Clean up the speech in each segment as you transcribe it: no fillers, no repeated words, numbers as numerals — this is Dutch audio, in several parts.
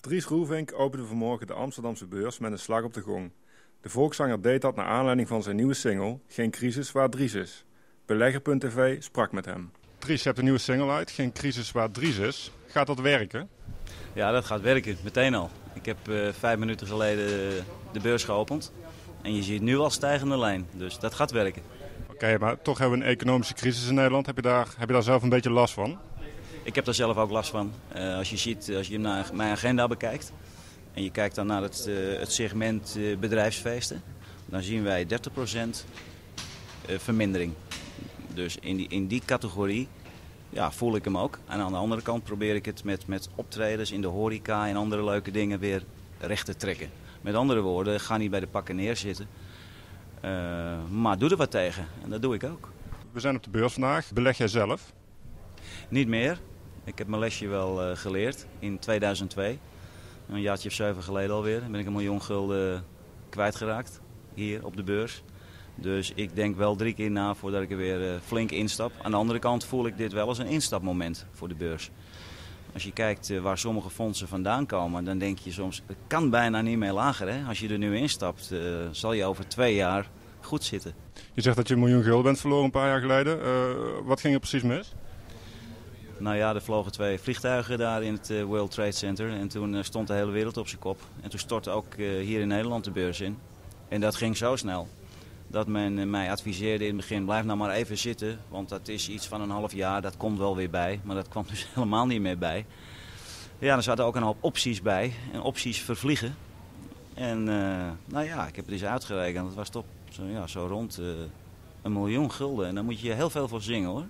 Dries Roelvink opende vanmorgen de Amsterdamse beurs met een slag op de gong. De volkszanger deed dat naar aanleiding van zijn nieuwe single Geen crisis waar Dries is. Belegger.tv sprak met hem. Dries, je hebt een nieuwe single uit, Geen crisis waar Dries is. Gaat dat werken? Ja, dat gaat werken, meteen al. Ik heb 5 minuten geleden de beurs geopend. En je ziet nu al stijgende lijn, dus dat gaat werken. Oké, maar toch hebben we een economische crisis in Nederland. Heb je daar zelf een beetje last van? Ik heb daar zelf ook last van. Als je naar mijn agenda bekijkt en je kijkt dan naar het segment bedrijfsfeesten, dan zien wij 30% vermindering. Dus in die categorie voel ik hem ook. En aan de andere kant probeer ik het met optredens in de horeca en andere leuke dingen weer recht te trekken. Met andere woorden, ga niet bij de pakken neerzitten, maar doe er wat tegen. En dat doe ik ook. We zijn op de beurs vandaag. Beleg jij zelf? Niet meer. Ik heb mijn lesje wel geleerd in 2002. Een jaartje of 7 geleden alweer. Dan ben ik 1 miljoen gulden kwijtgeraakt hier op de beurs. Dus ik denk wel 3 keer na voordat ik er weer flink instap. Aan de andere kant voel ik dit wel als een instapmoment voor de beurs. Als je kijkt waar sommige fondsen vandaan komen, dan denk je soms, het kan bijna niet meer lager. Hè? Als je er nu instapt, zal je over 2 jaar goed zitten. Je zegt dat je 1 miljoen gulden bent verloren een paar jaar geleden. Wat ging er precies mis? Nou ja, er vlogen 2 vliegtuigen daar in het World Trade Center. En toen stond de hele wereld op zijn kop. En toen stortte ook hier in Nederland de beurs in. En dat ging zo snel dat men mij adviseerde in het begin, blijf nou maar even zitten. Want dat is iets van een half jaar, dat komt wel weer bij. Maar dat kwam dus helemaal niet meer bij. Ja, er zaten ook een hoop opties bij. En opties vervliegen. En ik heb het eens uitgerekend. Dat was toch zo rond 1 miljoen gulden. En daar moet je heel veel voor zingen, hoor.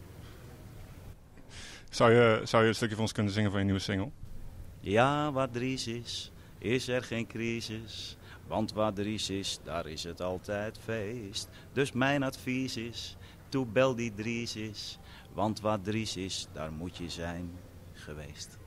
Zou je een stukje voor ons kunnen zingen van je nieuwe single? Ja, waar Dries is er geen crisis. Want waar Dries is, daar is het altijd feest. Dus mijn advies is, toe bel die Dries is. Want waar Dries is, daar moet je zijn geweest.